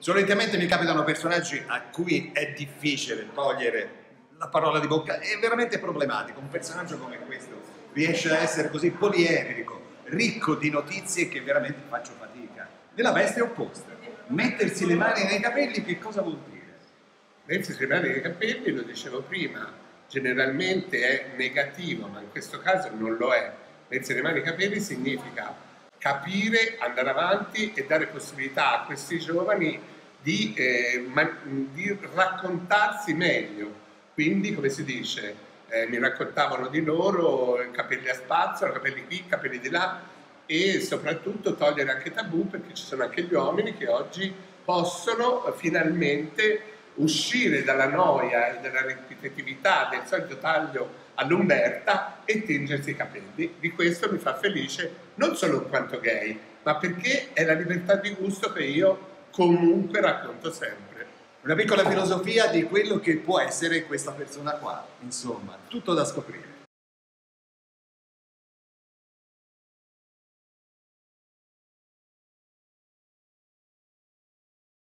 Solitamente mi capitano personaggi a cui è difficile togliere la parola di bocca, è veramente problematico. Un personaggio come questo riesce a essere così poliedrico, ricco di notizie che veramente faccio fatica. Nella veste opposta, mettersi le mani nei capelli che cosa vuol dire? Mettersi le mani nei capelli, lo dicevo prima, generalmente è negativo, ma in questo caso non lo è. Mettersi le mani nei capelli significa capire, andare avanti e dare possibilità a questi giovani di raccontarsi meglio. Quindi, come si dice, mi raccontavano di loro, capelli a spazio, capelli qui, capelli di là, e soprattutto togliere anche tabù, perché ci sono anche gli uomini che oggi possono finalmente uscire dalla noia e dalla ripetitività del solito taglio all'Umberta e tingersi i capelli. Di questo mi fa felice, non solo in quanto gay, ma perché è la libertà di gusto che io comunque racconto sempre. Una piccola filosofia di quello che può essere questa persona qua, insomma, tutto da scoprire.